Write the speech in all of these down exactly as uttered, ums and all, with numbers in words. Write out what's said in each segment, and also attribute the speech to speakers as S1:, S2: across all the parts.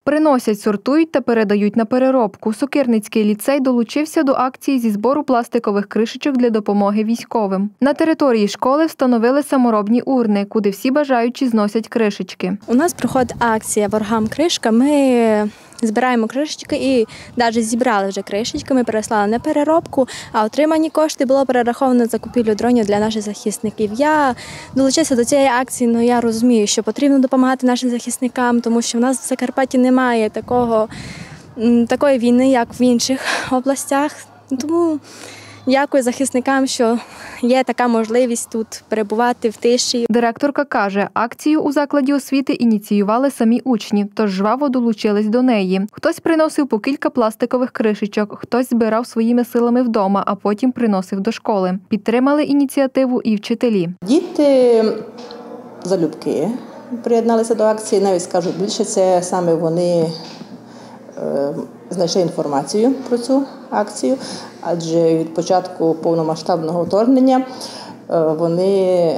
S1: Приносять, сортують та передають на переробку. Сокирницький ліцей долучився до акції зі збору пластикових кришечок для допомоги військовим. На території школи встановили саморобні урни, куди всі бажаючі зносять кришечки.
S2: У нас проходить акція «Ворогам кришка». Ми збираємо кришечки і навіть зібрали вже кришечки, ми переслали на переробку, а отримані кошти було перераховано на закупівлю дронів для наших захисників. Я долучилася до цієї акції, але я розумію, що потрібно допомагати нашим захисникам, тому що в нас в Закарпатті немає такого, такої війни, як в інших областях. Тому дякую захисникам, що є така можливість тут перебувати в тиші.
S1: Директорка каже, акцію у закладі освіти ініціювали самі учні, тож жваво долучились до неї. Хтось приносив по кілька пластикових кришечок, хтось збирав своїми силами вдома, а потім приносив до школи. Підтримали ініціативу і вчителі.
S3: Діти залюбки приєдналися до акції, навіть скажу більше, це саме вони знайшли інформацію про цю акцію, адже від початку повномасштабного вторгнення вони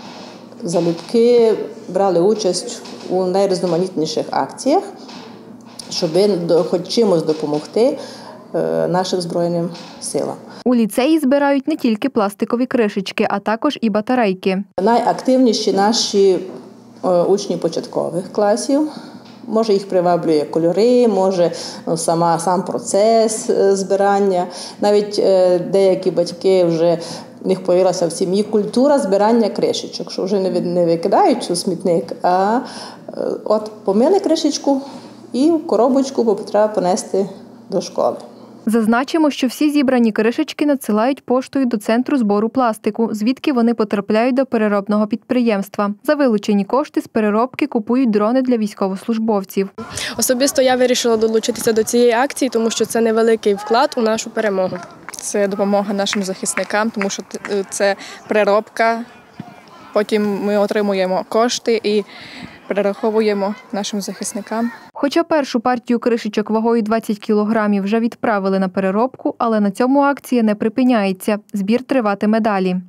S3: залюбки брали участь у найрізноманітніших акціях, щоб хоч чимось допомогти нашим Збройним силам.
S1: У ліцеї збирають не тільки пластикові кришечки, а також і батарейки.
S3: Найактивніші наші учні початкових класів. Може, їх приваблює кольори, може ну, сама, сам процес збирання. Навіть е, деякі батьки вже в них появилася в сім'ї культура збирання кришечок, що вже не, не викидають у смітник, а е, от помили кришечку і в коробочку, бо треба понести до школи.
S1: Зазначимо, що всі зібрані кришечки надсилають поштою до центру збору пластику, звідки вони потрапляють до переробного підприємства. За вилучені кошти з переробки купують дрони для військовослужбовців.
S4: Особисто я вирішила долучитися до цієї акції, тому що це невеликий вклад у нашу перемогу.
S5: Це допомога нашим захисникам, тому що це переробка, потім ми отримуємо кошти і перераховуємо нашим захисникам.
S1: Хоча першу партію кришечок вагою двадцять кілограмів вже відправили на переробку, але на цьому акція не припиняється. Збір триватиме далі.